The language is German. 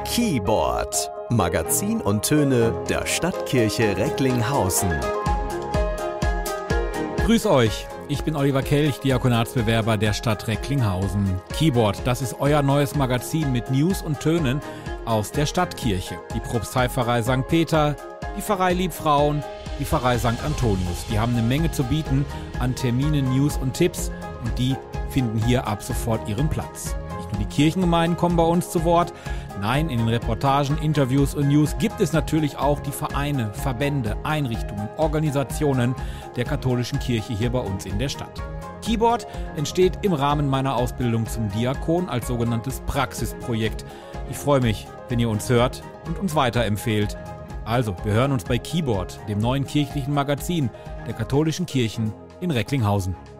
Keyboard, Magazin und Töne der Stadtkirche Recklinghausen. Grüß euch, ich bin Oliver Kelch, Diakonatsbewerber der Stadt Recklinghausen. Keyboard, das ist euer neues Magazin mit News und Tönen aus der Stadtkirche. Die Propsteipfarrei St. Peter, die Pfarrei Liebfrauen, die Pfarrei St. Antonius. Die haben eine Menge zu bieten an Terminen, News und Tipps und die finden hier ab sofort ihren Platz. Nicht nur die Kirchengemeinden kommen bei uns zu Wort, nein, in den Reportagen, Interviews und News gibt es natürlich auch die Vereine, Verbände, Einrichtungen, Organisationen der katholischen Kirche hier bei uns in der Stadt. Keyboard entsteht im Rahmen meiner Ausbildung zum Diakon als sogenanntes Praxisprojekt. Ich freue mich, wenn ihr uns hört und uns weiterempfehlt. Also, wir hören uns bei Keyboard, dem neuen kirchlichen Magazin der katholischen Kirchen in Recklinghausen.